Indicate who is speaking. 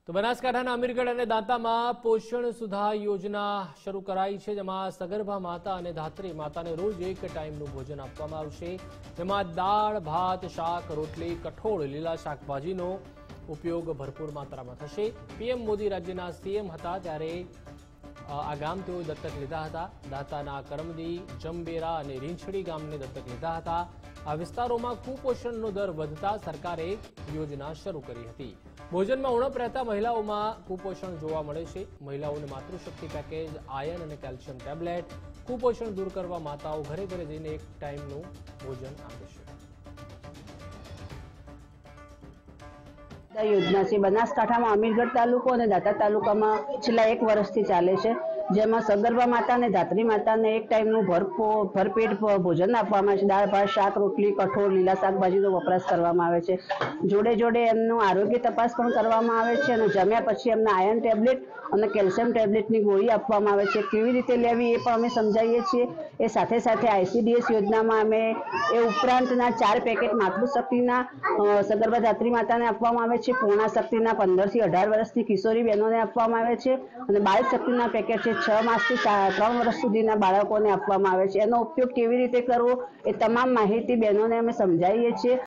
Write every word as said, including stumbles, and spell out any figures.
Speaker 1: તો બનાસકાંઠાના અમીરગઢ અને દાંતામાં પોષણ સુધા યોજના શરૂ કરાઈ છે, જેમાં સગર્ભા માતા અને ધાત્રી માતાને રોજ એક ટાઈમનું ભોજન આપવામાં આવશે, જેમાં દાળ, ભાત, શાક, રોટલી, કઠોળ, લીલા શાકભાજીનો ઉપયોગ ભરપૂર માત્રામાં થશે। પીએમ મોદી રાજ્યના સીએમ હતા ત્યારે આ ગામ તેઓએ દત્તક લીધા હતા। દાંતાના કરમદી, જંબેરા અને રીંછડી ગામને દત્તક લીધા હતા। આ વિસ્તારોમાં કુપોષણનો દર વધતા સરકારે યોજના શરૂ કરી હતી। ભોજનમાં ઉણપ રહેતા મહિલાઓમાં કુપોષણ જોવા મળે છે। મહિલાઓને માતૃશક્તિ પેકેજ, આયર્ન અને કેલ્શિયમ ટેબ્લેટ, કુપોષણ દૂર કરવા માતાઓ ઘરે ઘરે જઈને એક ટાઈમનું ભોજન આપે છે।
Speaker 2: योजना से बनासकांठा में अमीरगढ़ तालुको और दाता तालुका में छेल्ला एक वर्षथी चाले छे, जेमां सगर्भा माता ने धात्री माता ने एक टाइम નું भरपेट भोजन आपवामां छे। दाळ, भात, शाक, रोटली, कठोळ, લીલા શાકભાજીનો વપરાશ કરવામાં આવે છે। જોડે જોડે એમનું આરોગ્ય તપાસ પણ કરવામાં આવે છે અને જમ્યા પછી એમને આયર્ન ટેબ્લેટ અને કેલ્શિયમ ટેબ્લેટની ગોળી આપવામાં આવે છે। કેવી રીતે લેવી એ પણ અમે સમજાવીએ છીએ। એ સાથે સાથે આઈસીડીએસ યોજનામાં અમે એ ઉપરાંતના ચાર પેકેટ માતૃશક્તિના સગર્ભા ધાત્રી માતાને આપવામાં આવે છે। પૂર્ણા શક્તિના પંદર થી અઢાર વર્ષની કિશોરી બહેનોને આપવામાં આવે છે અને બાળ શક્તિના પેકેટ છે છ માસથી ત્રણ વર્ષ સુધીના બાળકોને આપવામાં આવે છે। એનો ઉપયોગ કેવી રીતે કરવો એ તમામ માહિતી બહેનોને અમે સમજાવીએ છીએ।